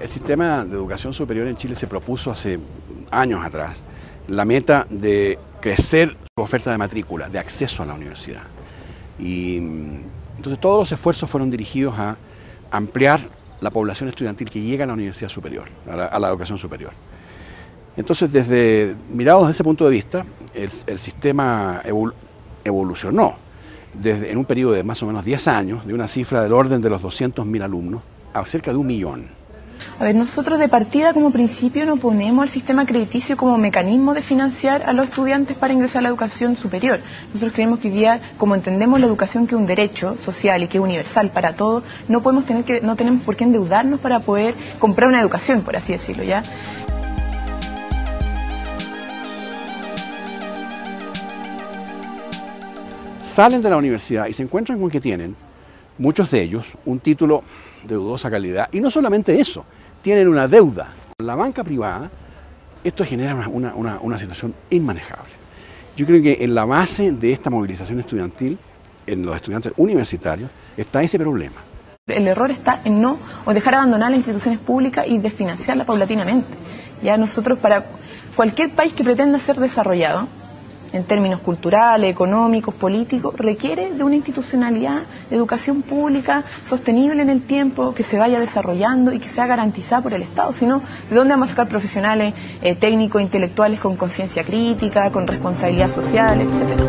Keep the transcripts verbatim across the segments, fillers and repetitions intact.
el sistema de educación superior en Chile se propuso hace años atrás la meta de crecer su oferta de matrícula, de acceso a la universidad. Y entonces todos los esfuerzos fueron dirigidos a ampliar la población estudiantil que llega a la universidad superior, a la, a la educación superior. Entonces, desde mirados desde ese punto de vista, el, el sistema evol, evolucionó desde, en un periodo de más o menos diez años, de una cifra del orden de los doscientos mil alumnos a cerca de un millón. A ver, nosotros de partida como principio no ponemos al sistema crediticio como mecanismo de financiar a los estudiantes para ingresar a la educación superior. Nosotros creemos que hoy día, como entendemos la educación que es un derecho social y que es universal para todos, no podemos tener que, no tenemos por qué endeudarnos para poder comprar una educación, por así decirlo, ¿ya? Salen de la universidad y se encuentran con que tienen, muchos de ellos, un título de dudosa calidad, y no solamente eso, tienen una deuda. Con la banca privada, esto genera una, una, una, una situación inmanejable. Yo creo que en la base de esta movilización estudiantil, en los estudiantes universitarios, está ese problema. El error está en no o dejar abandonar las instituciones públicas y desfinanciarlas paulatinamente. Ya nosotros, para cualquier país que pretenda ser desarrollado, en términos culturales, económicos, políticos, requiere de una institucionalidad de educación pública sostenible en el tiempo, que se vaya desarrollando y que sea garantizada por el Estado. Si no, ¿de dónde vamos a sacar profesionales eh, técnicos, intelectuales con conciencia crítica, con responsabilidad social, etcétera?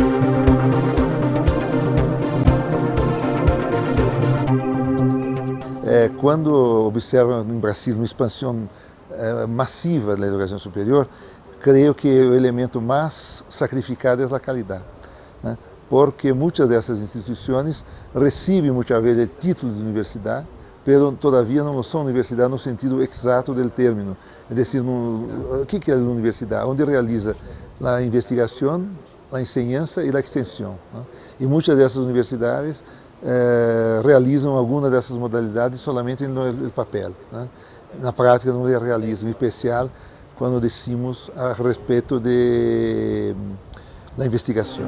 É, quando observam em Brasil uma expansão é, massiva da educação superior, creio que o elemento mais sacrificado é a qualidade, né? Porque muitas dessas instituições recebem muitas vezes o título de universidade, mas todavia não são universidade no sentido exato do término. É decir, no, o que é a universidade? Onde realiza a investigação, a enseñança e a extensão, né? E muitas dessas universidades eh, realizam alguma dessas modalidades somente no papel, né? Na prática não realizam, em especial quando decimos a respeito de la investigación.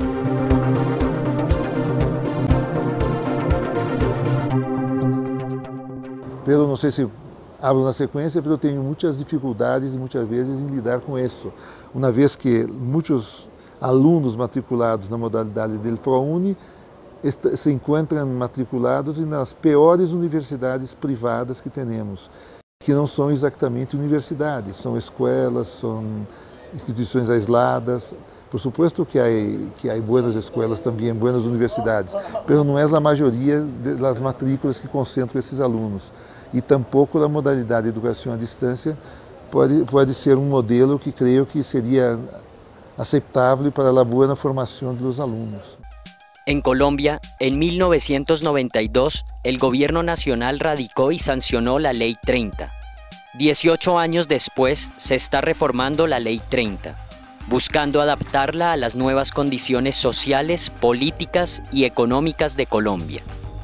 Pero não sei se hablo na sequência, pero tenho muitas dificuldades e muitas vezes em lidar com isso, uma vez que muitos alunos matriculados na modalidade del ProUni se encontram matriculados nas piores universidades privadas que temos, que não são exatamente universidades, são escolas, são instituições aisladas. Por supuesto que há que há boas escolas também, boas universidades, mas não é a maioria das matrículas que concentram esses alunos. E tampouco a modalidade de educação à distância pode pode ser um modelo que creio que seria aceitável para a boa formação dos alunos. En Colombia, en mil novecientos noventa y dos, el Gobierno Nacional radicó y sancionó la Ley treinta. dieciocho años después, se está reformando la Ley treinta, buscando adaptarla a las nuevas condiciones sociales, políticas y económicas de Colombia.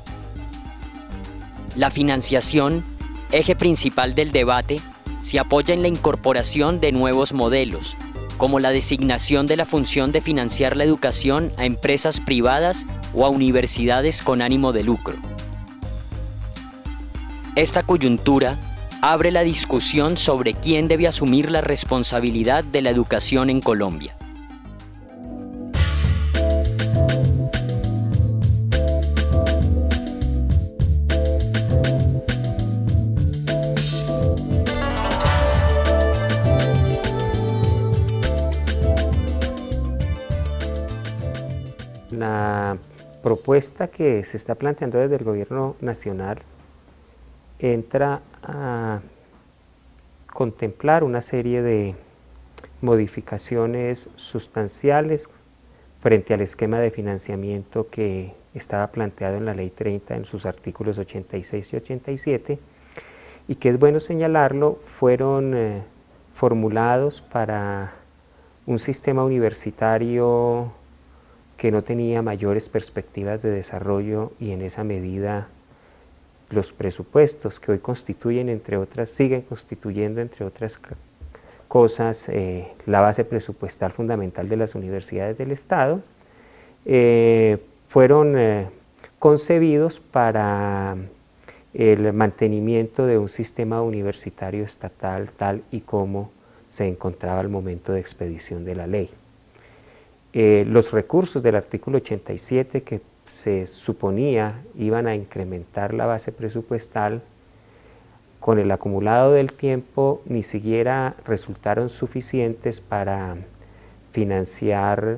La financiación, eje principal del debate, se apoya en la incorporación de nuevos modelos, como la designación de la función de financiar la educación a empresas privadas o a universidades con ánimo de lucro. Esta coyuntura abre la discusión sobre quién debe asumir la responsabilidad de la educación en Colombia. La propuesta que se está planteando desde el Gobierno Nacional entra a contemplar una serie de modificaciones sustanciales frente al esquema de financiamiento que estaba planteado en la Ley treinta en sus artículos ochenta y seis y ochenta y siete, y que es bueno señalarlo, fueron eh, formulados para un sistema universitario que no tenía mayores perspectivas de desarrollo, y en esa medida los presupuestos que hoy constituyen, entre otras, siguen constituyendo, entre otras cosas, eh, la base presupuestal fundamental de las universidades del Estado, eh, fueron eh, concebidos para el mantenimiento de un sistema universitario estatal tal y como se encontraba al momento de expedición de la ley. Eh, los recursos del artículo ochenta y siete que se suponía iban a incrementar la base presupuestal, con el acumulado del tiempo ni siquiera resultaron suficientes para financiar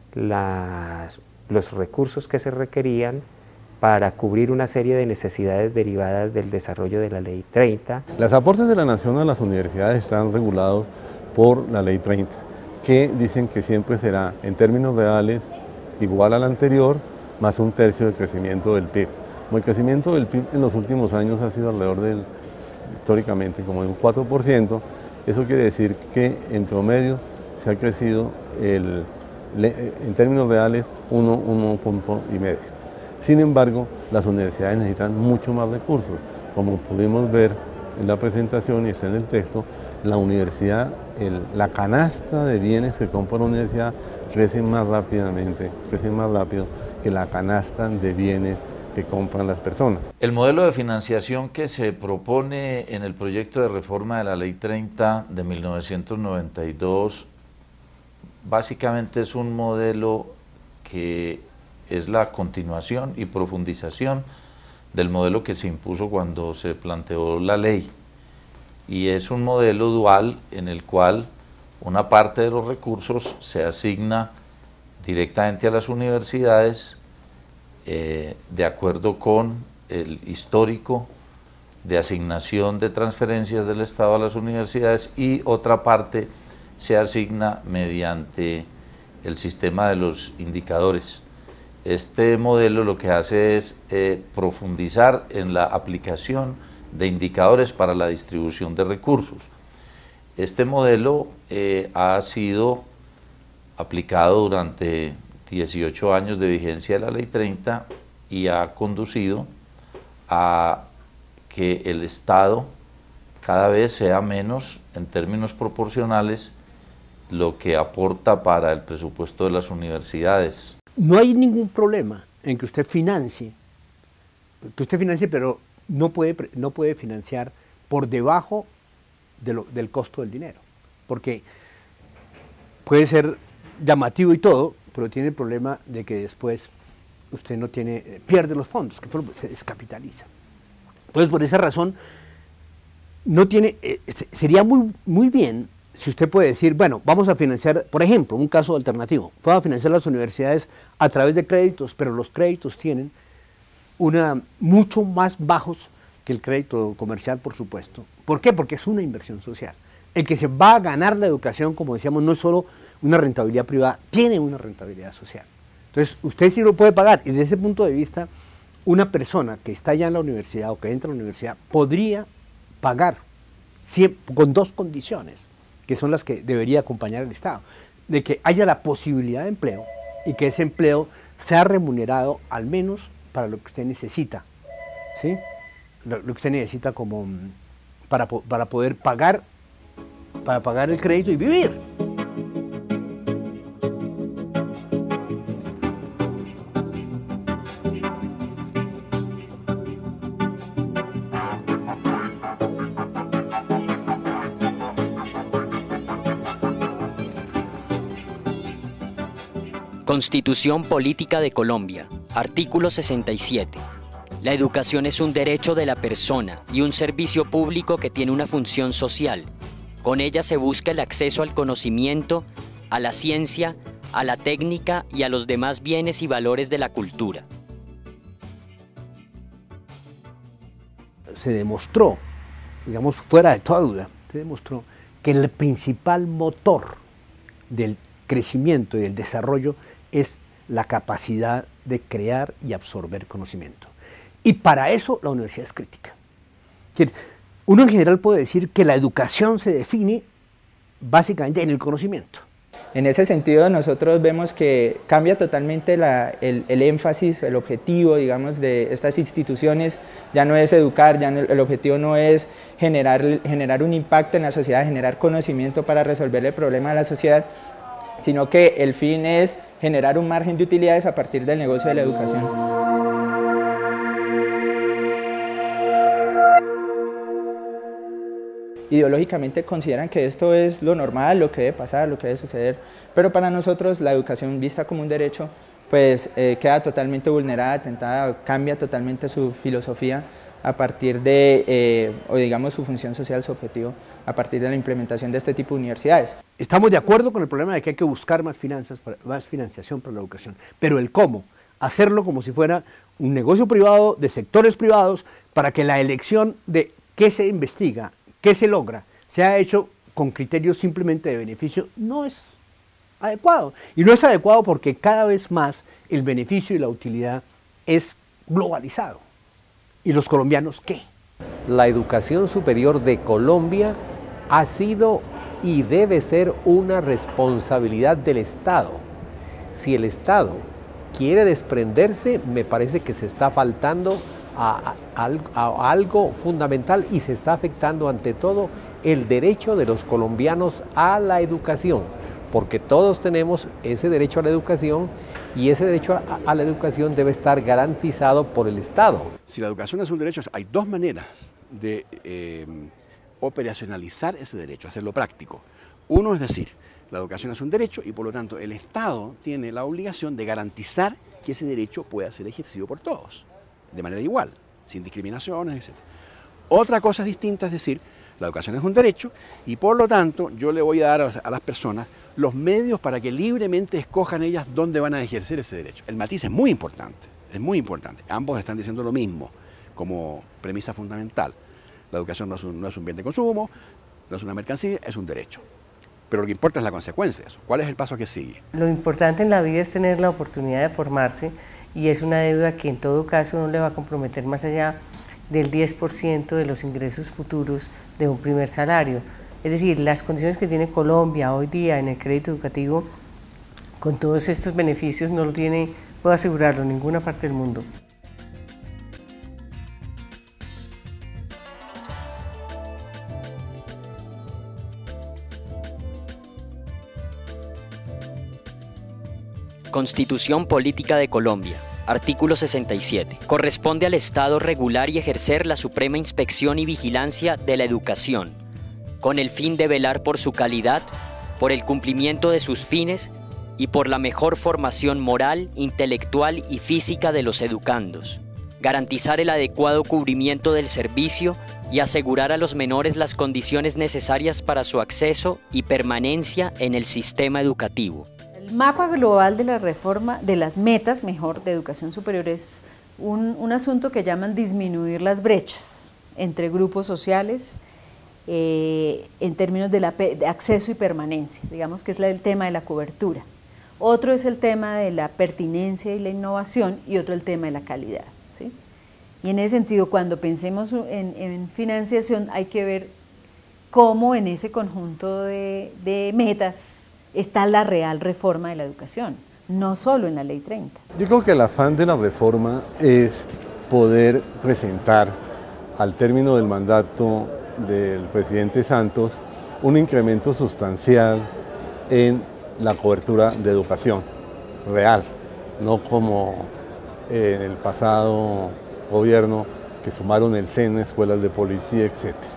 las, los recursos que se requerían para cubrir una serie de necesidades derivadas del desarrollo de la Ley treinta. Los aportes de la Nación a las universidades están regulados por la Ley treinta, que dicen que siempre será, en términos reales, igual al anterior, más un tercio del crecimiento del P I B. Como el crecimiento del P I B en los últimos años ha sido alrededor del, históricamente, como de un cuatro por ciento, eso quiere decir que en promedio se ha crecido, el, en términos reales, uno punto y medio. Sin embargo, las universidades necesitan mucho más recursos. Como pudimos ver en la presentación y está en el texto, la universidad, el, la canasta de bienes que compra la universidad crece más rápidamente, crece más rápido que la canasta de bienes que compran las personas. El modelo de financiación que se propone en el proyecto de reforma de la Ley treinta de mil novecientos noventa y dos básicamente es un modelo que es la continuación y profundización del modelo que se impuso cuando se planteó la ley, y es un modelo dual en el cual una parte de los recursos se asigna directamente a las universidades eh, de acuerdo con el histórico de asignación de transferencias del Estado a las universidades, y otra parte se asigna mediante el sistema de los indicadores. Este modelo lo que hace es eh, profundizar en la aplicación de indicadores para la distribución de recursos. Este modelo eh, ha sido aplicado durante dieciocho años de vigencia de la Ley treinta y ha conducido a que el Estado cada vez sea menos, en términos proporcionales, lo que aporta para el presupuesto de las universidades. No hay ningún problema en que usted financie, que usted financie, pero no puede, no puede financiar por debajo de lo, del costo del dinero, porque puede ser llamativo y todo, pero tiene el problema de que después usted no tiene, pierde los fondos, que se descapitaliza. Entonces, por esa razón, no tiene, eh, sería muy, muy bien si usted puede decir, bueno, vamos a financiar, por ejemplo, un caso alternativo, vamos a financiar las universidades a través de créditos, pero los créditos tienen una mucho más bajos que el crédito comercial, por supuesto. ¿Por qué? Porque es una inversión social. El que se va a ganar la educación, como decíamos, no es solo una rentabilidad privada, tiene una rentabilidad social. Entonces, usted sí lo puede pagar, y desde ese punto de vista, una persona que está ya en la universidad o que entra a la universidad podría pagar siempre, con dos condiciones, que son las que debería acompañar el Estado, de que haya la posibilidad de empleo y que ese empleo sea remunerado al menos para lo que usted necesita, ¿sí? Lo, lo que usted necesita como para, para poder pagar, para pagar el crédito y vivir. Constitución Política de Colombia, artículo sesenta y siete. La educación es un derecho de la persona y un servicio público que tiene una función social. Con ella se busca el acceso al conocimiento, a la ciencia, a la técnica y a los demás bienes y valores de la cultura. Se demostró, digamos fuera de toda duda, se demostró que el principal motor del crecimiento y del desarrollo es la capacidad de crear y absorber conocimiento. Y para eso la universidad es crítica. Uno en general puede decir que la educación se define básicamente en el conocimiento. En ese sentido nosotros vemos que cambia totalmente la, el, el énfasis, el objetivo, digamos, de estas instituciones. Ya no es educar, ya no, el objetivo no es generar, generar un impacto en la sociedad, generar conocimiento para resolver el problema de la sociedad, sino que el fin es generar un margen de utilidades a partir del negocio de la educación. ideológicamente consideran que esto es lo normal, lo que debe pasar, lo que debe suceder, pero para nosotros la educación vista como un derecho pues eh, queda totalmente vulnerada, atentada, cambia totalmente su filosofía a partir de, eh, o digamos su función social, su objetivo, a partir de la implementación de este tipo de universidades. Estamos de acuerdo con el problema de que hay que buscar más finanzas, más financiación para la educación, pero el cómo, hacerlo como si fuera un negocio privado de sectores privados para que la elección de qué se investiga, qué se logra, sea hecho con criterios simplemente de beneficio, no es adecuado. Y no es adecuado porque cada vez más el beneficio y la utilidad es globalizado. ¿Y los colombianos qué? La educación superior de Colombia ha sido y debe ser una responsabilidad del Estado. Si el Estado quiere desprenderse, me parece que se está faltando a, a, a, a algo fundamental y se está afectando ante todo el derecho de los colombianos a la educación, porque todos tenemos ese derecho a la educación y ese derecho a, a la educación debe estar garantizado por el Estado. Si la educación es un derecho, hay dos maneras de eh, operacionalizar ese derecho, hacerlo práctico. Uno es decir, la educación es un derecho y por lo tanto el Estado tiene la obligación de garantizar que ese derecho pueda ser ejercido por todos, de manera igual, sin discriminaciones, etcétera. Otra cosa distinta es decir, la educación es un derecho y por lo tanto yo le voy a dar a las personas los medios para que libremente escojan ellas dónde van a ejercer ese derecho. El matiz es muy importante, es muy importante. Ambos están diciendo lo mismo como premisa fundamental. La educación no es un, no es un bien de consumo, no es una mercancía, es un derecho. Pero lo que importa es la consecuencia de eso. ¿Cuál es el paso que sigue? Lo importante en la vida es tener la oportunidad de formarse y es una deuda que en todo caso no le va a comprometer más allá del diez por ciento de los ingresos futuros de un primer salario. Es decir, las condiciones que tiene Colombia hoy día en el crédito educativo, con todos estos beneficios, no lo tiene, puedo asegurarlo, en ninguna parte del mundo. Constitución Política de Colombia, artículo sesenta y siete. Corresponde al Estado regular y ejercer la suprema inspección y vigilancia de la educación, con el fin de velar por su calidad, por el cumplimiento de sus fines y por la mejor formación moral, intelectual y física de los educandos. Garantizar el adecuado cubrimiento del servicio y asegurar a los menores las condiciones necesarias para su acceso y permanencia en el sistema educativo. El mapa global de la reforma, de las metas, mejor, de educación superior es un, un asunto que llaman disminuir las brechas entre grupos sociales eh, en términos de, la, de acceso y permanencia, digamos que es la, el tema de la cobertura. Otro es el tema de la pertinencia y la innovación y otro el tema de la calidad, ¿sí? Y en ese sentido, cuando pensemos en, en financiación hay que ver cómo en ese conjunto de, de metas está la real reforma de la educación, no solo en la Ley treinta. Yo creo que el afán de la reforma es poder presentar al término del mandato del presidente Santos un incremento sustancial en la cobertura de educación real, no como en el pasado gobierno que sumaron el SENA, escuelas de policía, etcétera.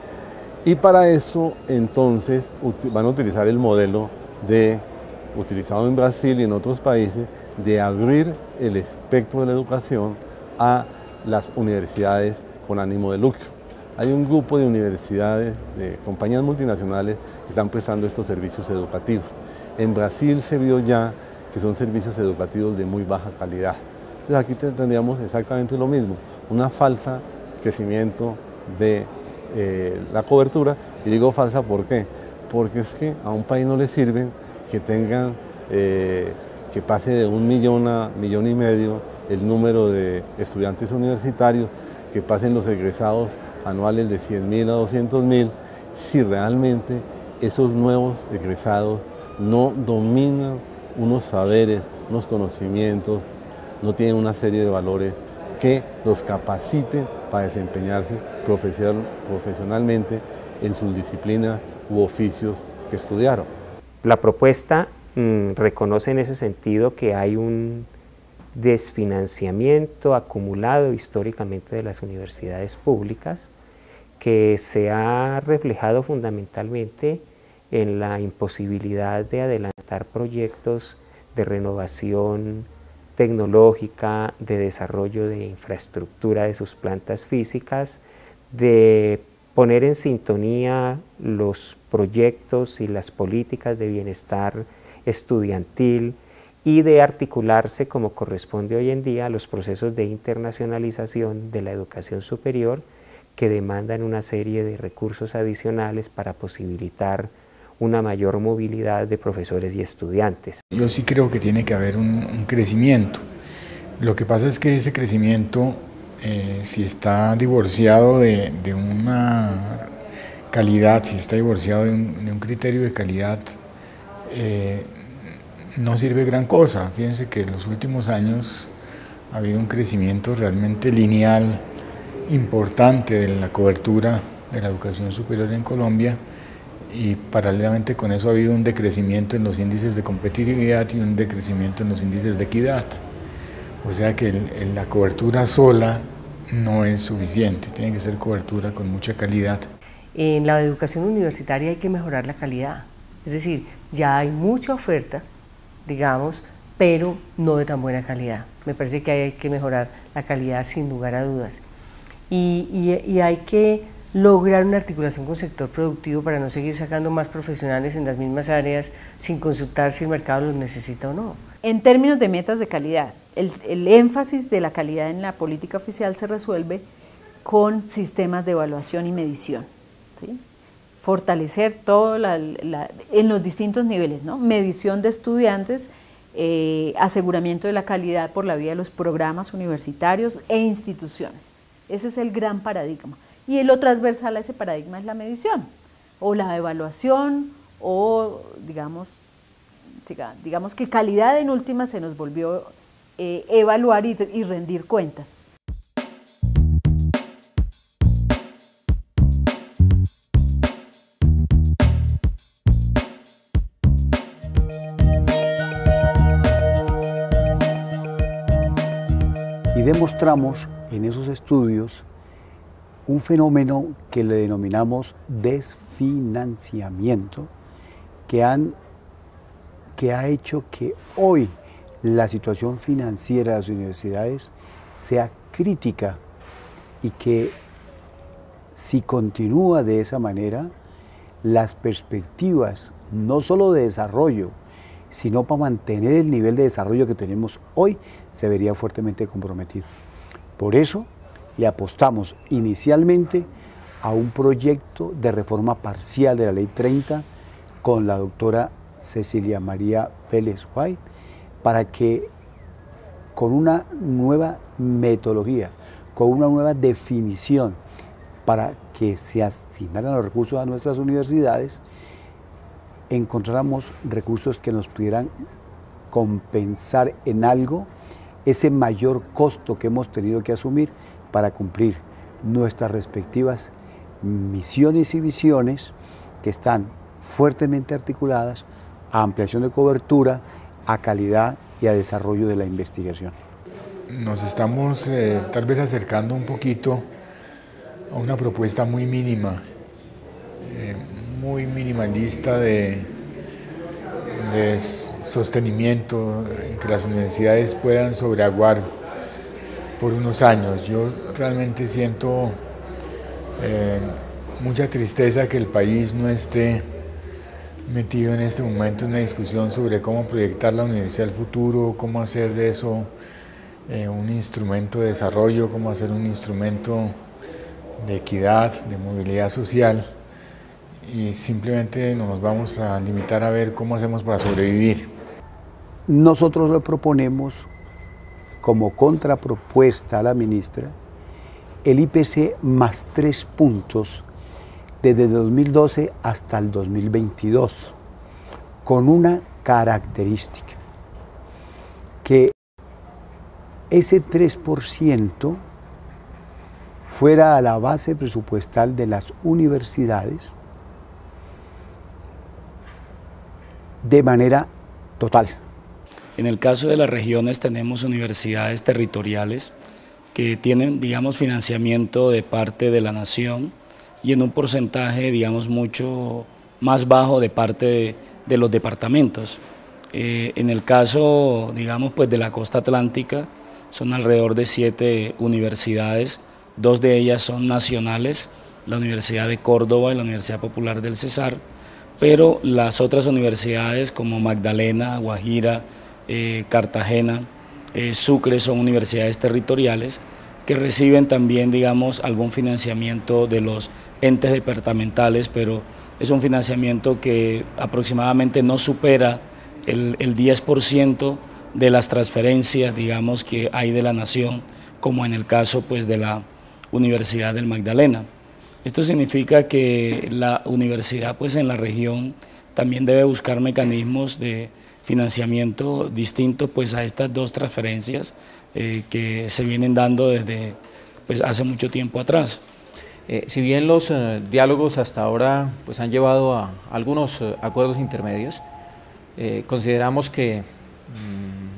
Y para eso entonces van a utilizar el modelo de, utilizado en Brasil y en otros países, de abrir el espectro de la educación a las universidades con ánimo de lucro. Hay un grupo de universidades, de compañías multinacionales que están prestando estos servicios educativos. En Brasil se vio ya que son servicios educativos de muy baja calidad. Entonces aquí tendríamos exactamente lo mismo, una falsa crecimiento de eh, la cobertura. Y digo falsa, ¿por qué? Porque es que a un país no le sirven que tengan, eh, que pase de un millón a millón y medio el número de estudiantes universitarios, que pasen los egresados anuales de cien mil a doscientos mil, si realmente esos nuevos egresados no dominan unos saberes, unos conocimientos, no tienen una serie de valores que los capaciten para desempeñarse profesionalmente en sus disciplinas u oficios que estudiaron. La propuesta mmm, reconoce en ese sentido que hay un desfinanciamiento acumulado históricamente de las universidades públicas que se ha reflejado fundamentalmente en la imposibilidad de adelantar proyectos de renovación tecnológica, de desarrollo de infraestructura de sus plantas físicas, de poner en sintonía los proyectos y las políticas de bienestar estudiantil y de articularse como corresponde hoy en día a los procesos de internacionalización de la educación superior que demandan una serie de recursos adicionales para posibilitar una mayor movilidad de profesores y estudiantes. Yo sí creo que tiene que haber un, un crecimiento. Lo que pasa es que ese crecimiento, eh, si está divorciado de, de una calidad, si está divorciado de un, de un criterio de calidad, eh, no sirve gran cosa. Fíjense que en los últimos años ha habido un crecimiento realmente lineal importante de la cobertura de la educación superior en Colombia, y paralelamente con eso ha habido un decrecimiento en los índices de competitividad y un decrecimiento en los índices de equidad. O sea que el, el, la cobertura sola no es suficiente, tiene que ser cobertura con mucha calidad. En la educación universitaria hay que mejorar la calidad, es decir, ya hay mucha oferta, digamos, pero no de tan buena calidad. Me parece que hay que mejorar la calidad sin lugar a dudas. Y, y, y hay que lograr una articulación con el sector productivo para no seguir sacando más profesionales en las mismas áreas sin consultar si el mercado los necesita o no. En términos de metas de calidad, el, el énfasis de la calidad en la política oficial se resuelve con sistemas de evaluación y medición, ¿sí? Fortalecer todo la, la, en los distintos niveles, ¿no? Medición de estudiantes, eh, aseguramiento de la calidad por la vía de los programas universitarios e instituciones. Ese es el gran paradigma. Y lo transversal a ese paradigma es la medición, o la evaluación, o digamos, digamos que calidad en última se nos volvió eh, evaluar y, y rendir cuentas. Y demostramos en esos estudios un fenómeno que le denominamos desfinanciamiento, que, han, que ha hecho que hoy la situación financiera de las universidades sea crítica y que si continúa de esa manera, las perspectivas no solo de desarrollo, sino para mantener el nivel de desarrollo que tenemos hoy, se vería fuertemente comprometido. Por eso, le apostamos inicialmente a un proyecto de reforma parcial de la Ley treinta con la doctora Cecilia María Vélez White, para que con una nueva metodología, con una nueva definición, para que se asignaran los recursos a nuestras universidades, encontráramos recursos que nos pudieran compensar en algo ese mayor costo que hemos tenido que asumir para cumplir nuestras respectivas misiones y visiones que están fuertemente articuladas a ampliación de cobertura, a calidad y a desarrollo de la investigación. Nos estamos eh, tal vez acercando un poquito a una propuesta muy mínima, eh, muy minimalista de, de sostenimiento, en que las universidades puedan sobreaguar por unos años. Yo realmente siento eh, mucha tristeza que el país no esté metido en este momento en una discusión sobre cómo proyectar la universidad al futuro, cómo hacer de eso eh, un instrumento de desarrollo, cómo hacer un instrumento de equidad, de movilidad social, y simplemente nos vamos a limitar a ver cómo hacemos para sobrevivir. Nosotros le proponemos como contrapropuesta a la ministra el I P C más tres puntos desde dos mil doce hasta el dos mil veintidós, con una característica, que ese tres por ciento fuera a la base presupuestal de las universidades de manera total. En el caso de las regiones tenemos universidades territoriales que tienen, digamos, financiamiento de parte de la nación y en un porcentaje, digamos, mucho más bajo de parte de, de los departamentos. Eh, en el caso, digamos, pues de la costa atlántica, son alrededor de siete universidades, dos de ellas son nacionales, la Universidad de Córdoba y la Universidad Popular del Cesar, pero las otras universidades como Magdalena, Guajira, eh, Cartagena, eh, Sucre son universidades territoriales que reciben también, digamos, algún financiamiento de los entes departamentales, pero es un financiamiento que aproximadamente no supera el, el diez por ciento de las transferencias, digamos, que hay de la nación, como en el caso pues, de la Universidad del Magdalena. Esto significa que la universidad pues, en la región también debe buscar mecanismos de financiamiento distintos pues, a estas dos transferencias eh, que se vienen dando desde pues, hace mucho tiempo atrás. Eh, si bien los eh, diálogos hasta ahora pues, han llevado a algunos eh, acuerdos intermedios, eh, consideramos que mmm,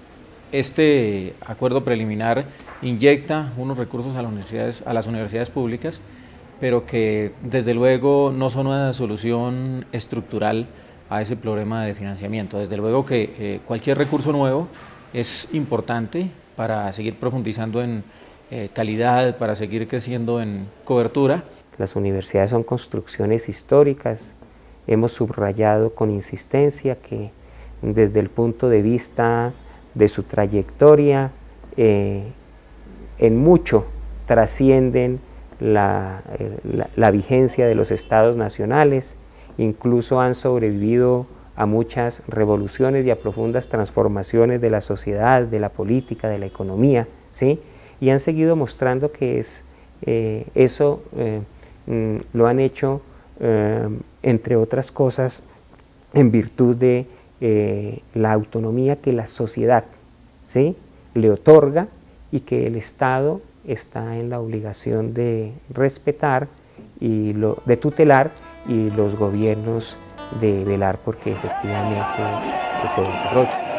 este acuerdo preliminar inyecta unos recursos a las universidades, a las universidades públicas, pero que desde luego no son una solución estructural a ese problema de financiamiento. Desde luego que eh, cualquier recurso nuevo es importante para seguir profundizando en eh, calidad, para seguir creciendo en cobertura. Las universidades son construcciones históricas. Hemos subrayado con insistencia que desde el punto de vista de su trayectoria, eh, en mucho trascienden la, la, la vigencia de los estados nacionales, incluso han sobrevivido a muchas revoluciones y a profundas transformaciones de la sociedad, de la política, de la economía, ¿sí? Y han seguido mostrando que es, eh, eso eh, mm, lo han hecho, eh, entre otras cosas, en virtud de eh, la autonomía que la sociedad, ¿sí?, le otorga y que el Estado está en la obligación de respetar y lo, de tutelar, y los gobiernos de velar porque efectivamente se desarrolle.